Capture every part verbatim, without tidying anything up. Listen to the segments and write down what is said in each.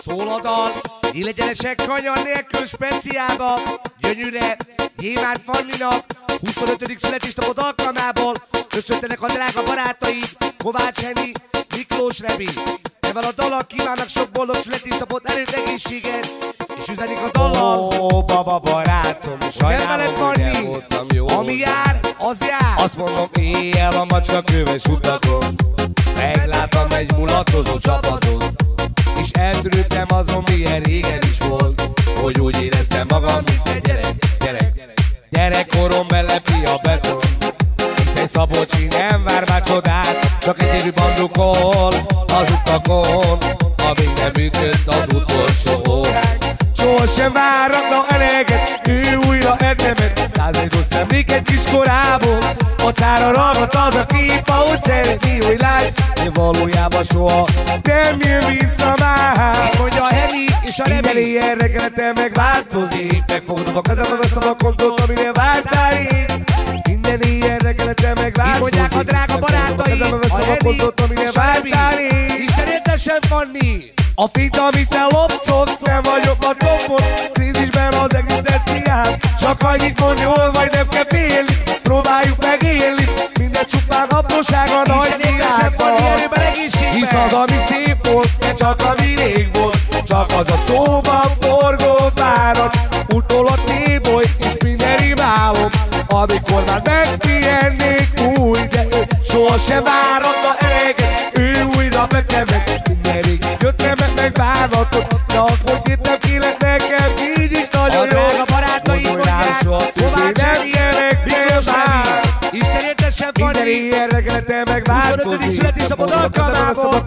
Szól a dal, illegyenesek kanyar nélkül speciálba, gyönyűre, Gyémánt Fanninak, huszonötödik születésnapod alkalmából köszöntenek a drága barátaid, Kovács Henny, Miklós Rebi. Evel a dallal kívánnak sok boldog születésnapot, erőt, egészséget, és üzenik a dallal. Ó, baba barátom, sajnálom, hogy nem voltam jó. Ami jár, az jár. Azt mondom, éjjel a macska köves utakon megláttam egy mulatozó csapatot, és eltűnődtem azon, milyen régen is volt, hogy úgy éreztem magam, mint egy gyerek, gyerek. Gyerekkorom belepi a beton, hiszen Szabolcsi nem vár már csodát, csak egy érű bandukol az utakon, amíg nem ütött az utolsó óránk. Sohasem várnak eleget, ő újra ednemet, százékos szemléket kiskorából, acára ragadt az a kép, ahogy szereti, hogy láss, de valójában soha nem jön vissza már. Mondja a Henny és a Rebi. Minden éjjel reggelete megváltozik, megfogom a kezembe, veszem a kontot, amire vártál én. Minden éjjel reggelete megváltozik, így mondják a drága barátai, a Henny és a Rebi. Isten értessen, Fanni! A fényt, amit ellopszok, nem vagyok a topon, krízisben az egzisztenciát. Csak annyit mond, jól vagy, nem kell félni, próbáljuk megélni, minden csupán apróság a nagy világban. Hisz az, ami szép volt, de csak ami rég volt, csak az a szóban forgó várat. Utol a téboly, és minden rimálom, amikor már megpihennék új, de ő sohasem váratna eleget, ő újra betemet. Minden rég jöttem meg megbánatot, de akkor jöttem ki lett nekem, így is nagyon jó. A drága barátai mondják, Kovács Henny, Miklós Rebi. Isten értessen, Fanni! Minden éjjel reggelete megváltozik, huszonötödik születésnapod alkalmából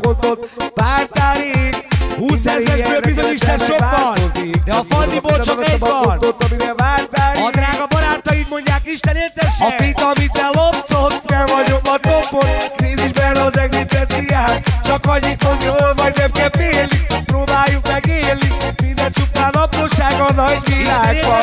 vártál ég, húszezresből bizony Isten sok van, de a Fanniból csak egy van. A drága barátaid mondják, Isten értessen! A fényt, amit ellopszok, nem vagyok a topon, krízisben az egzisztenciát. Csak annyit mond, jól vagy, nem kell félni, próbáljuk megélni, minden csupán apróság a nagy világban.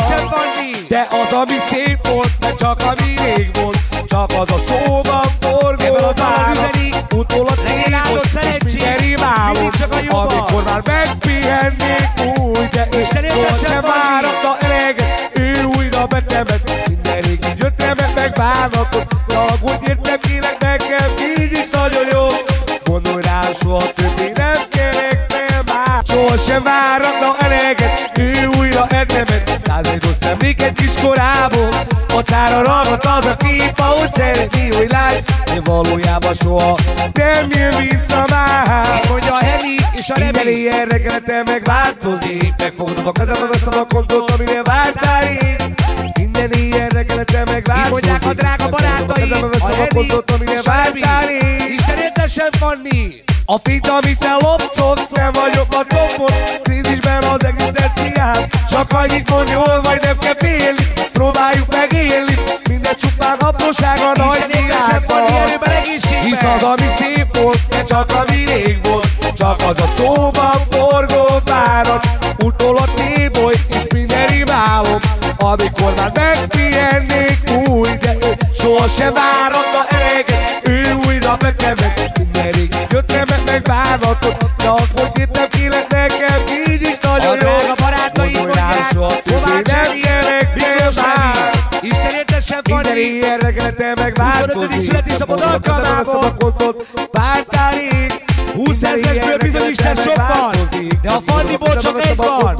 De az, ami szép volt, de csak ami rég volt, csak az a szóban forgó várat. Utol a téboly, és minden rimálom, amikor már megpihennék úgy, de ő sohasem váratna eleget, ő újra betemet. Minden rég így jöttem meg megbánatot, de aggód értem kérek nekem, így is nagyon jó. Gondolj rá, soha többé nem kerektem már. Sohasem váratna eleget, ő újra ednemet, százékos szemléket kiskorából, acára ragadt az a kép, ahogy szereti, hogy láss, de valójában soha nem jön vissza már. Mondja a Henny és a Rebi. Minden éjjel reggelete megváltozik, megfogom a kezembe, veszem a kontot, amire vártál én. Minden éjjel reggelete megváltozik, így mondják a drága barátai, a Henny és a Rebi. Isten értessen, Fanni! A fényt, amit ellopszok, nem vagyok a topon, krízisben az egzisztenciát. Csak annyit mond, jól vagy, nem kell félni, próbáljuk megélni, minden csupán apróság a nagy világban. Hisz az, ami szép volt, de csak ami rég volt, csak az a szóban forgó várat. Utol a téboly, és minden rimálom, amikor már megpihennék új, de ő sohasem váratna eleget, ő újra betemet. Minden rég jöttem meg megbánatot, de akkor jöttem ki lett nekem, így is nagyon jó. A drága barátai mondják, Kovács Henny, Miklós Rebi. Isten értessen, Fanni! Minden éjjel reggelete megváltozik, huszonötödik születésnapod alkalmából vártál ég, húszezresből bizony Isten sok van, de a Fanniból csak egy van.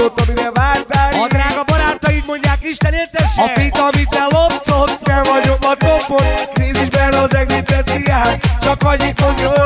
A drága barátaid mondják, Isten értessen! A fényt, amit ellopszok, nem vagyok a topon, krízisben az egzisztenciát. Csak annyit mond, jól